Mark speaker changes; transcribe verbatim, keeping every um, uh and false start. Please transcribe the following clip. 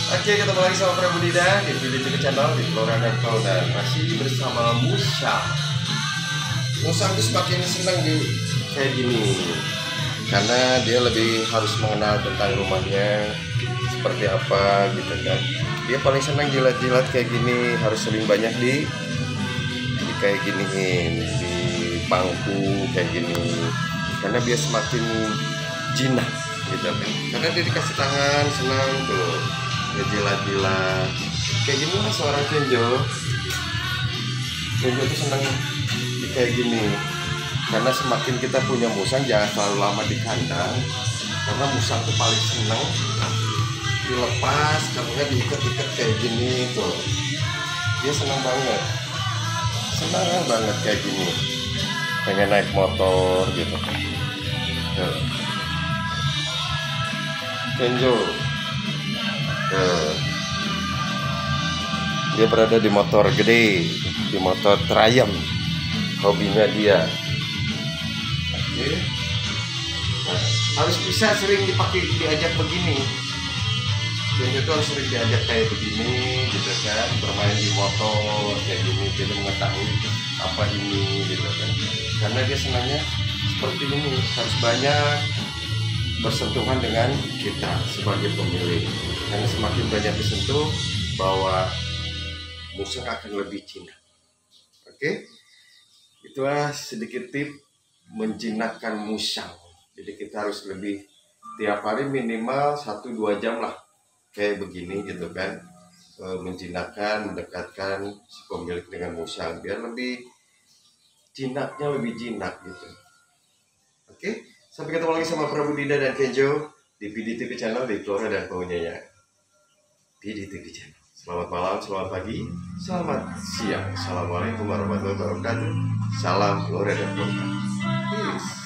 Speaker 1: Oke, ketemu lagi sama Prabu Dida di video T V channel di Flora dan Fauna. Masih bersama Musa.
Speaker 2: Musa itu semakin senang di
Speaker 1: Kayak gini, karena dia lebih harus mengenal tentang rumahnya seperti apa gitu kan. Dia paling senang jilat-jilat kayak gini, harus sering banyak di, di kayak giniin, di pangku kayak gini, karena dia semakin jinak gitu kan. Karena dia dikasih tangan senang tuh, dia jilat-jilat kayak gini lah seorang Kenjo. Kenjo tuh senang di kayak gini. Karena semakin kita punya musang, jangan terlalu lama di kandang, karena musang tuh paling seneng dilepas, karena diikat-ikat kayak gini tuh. Dia senang banget, senang banget kayak gini, pengen naik motor gitu. Tuh. Kenjo, tuh. Dia berada di motor gede, di motor Triumph, hobinya dia. Oke. Nah, harus bisa sering dipakai, diajak begini. Kenjo itu harus sering diajak kayak begini gitu kan, bermain di motor kayak gini, jadi mengetahui apa ini gitu kan. Karena dia senangnya seperti ini, harus banyak bersentuhan dengan kita sebagai pemilik. Karena semakin banyak disentuh, bahwa musang akan lebih jinak. Oke, itulah sedikit tip menjinakkan musang. Jadi kita harus lebih tiap hari minimal satu dua jam lah kayak begini gitu kan, e, menjinakkan, mendekatkan si pemilik dengan musang biar lebih jinaknya lebih jinak gitu. Oke, sampai ketemu lagi sama Prabu Dida dan Kenjo di P D T V channel di Flora dan Fauna ya. P D T V channel. Selamat malam, selamat pagi, selamat siang. Assalamualaikum warahmatullahi wabarakatuh. Salam Flora dan Fauna. Peace.